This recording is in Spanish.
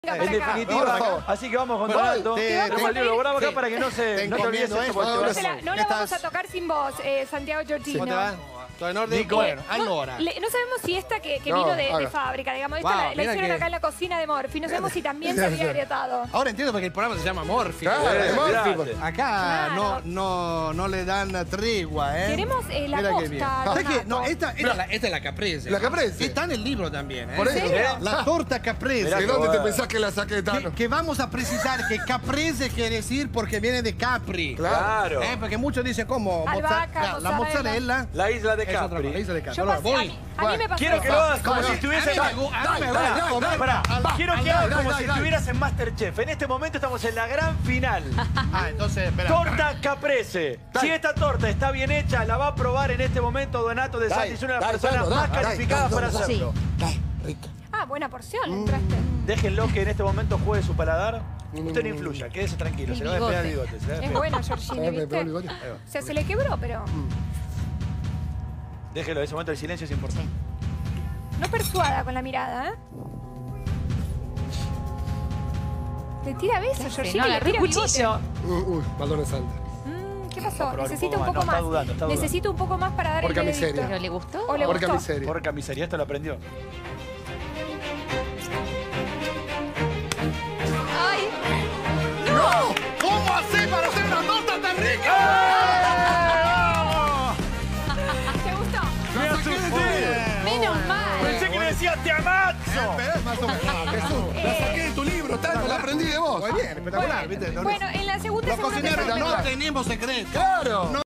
En acá. definitiva, así que vamos con Donato. Tenemos el libro guardado acá para que no te olvides esto. No la vamos a tocar sin vos, Santiago Giorgino. ¿Cómo te va? ¿Todo en orden? Nico. Bueno, allora. No sabemos si esta que vino de fábrica, digamos, esta la mira hicieron que- acá en la cocina de Morphy. No sabemos si también se había agrietado. Ahora entiendo porque el programa se llama Morphy. Acá Claro. no le dan tregua, ¿eh? Queremos la Mira qué bien. posta, ¿Sabes qué? Donato. No, esta es la caprese. La caprese. Está en el libro también, ¿eh? Por eso. serio? La torta caprese. Mirá ¿De que dónde te bueno. pensás que la saqué, Tano? Que vamos a precisar que caprese quiere decir porque viene de Capri. Claro. Porque muchos dicen como Albahaca, la mozzarella. La isla de Es otra cosa, la Capri. isla de Capri. Yo Ahora, pasé, voy. a mí me pasó Quiero que eso. lo hagas como si estuviese... A mí me gusta. Pará, quiero que hagas como si dale. estuvieras en Masterchef. En este momento estamos en la gran final. Entonces, espera. Torta caprese. Si esta torta está bien hecha, la va a probar en este momento Donato de Santi. Es una de las personas más calificadas para hacerlo. Rica. Ah, buena porción entraste. Déjenlo que en este momento juegue su paladar. Usted no influya, quédese tranquilo. Se le va a despegar el bigote. se le va a Es despegar. bueno, Giorgini, Me pegó el ¿viste? bigote. O sea, se le quebró, pero Déjelo, en ese momento el silencio es importante. no persuada con la mirada, ¿eh? Le tira besos, Giorgini, No, le agarré tira un cuchillo. Uy, Baldón Santa. ¿Qué pasó? probar un Necesito poco un poco más. más. No, está dudando, está dudando. Necesito un poco más para dar Por el veredicto. miseria. ¿Pero le gustó? ¿O le Porca gustó? miseria. Porca miseria, esto lo aprendió. Ay, ¿Cómo hacer para hacer una torta tan rica? ¿Te gustó? ¡Me asusté! menos mal. Pensé que le decía te amazo. Más o menos. Jesús, la saqué de tu libro, Tano, la aprendí de vos. Muy bien, espectacular, ¿viste? Bueno, en la segunda Los seguro que cocineros sale no mejor. tenemos secretos. Claro.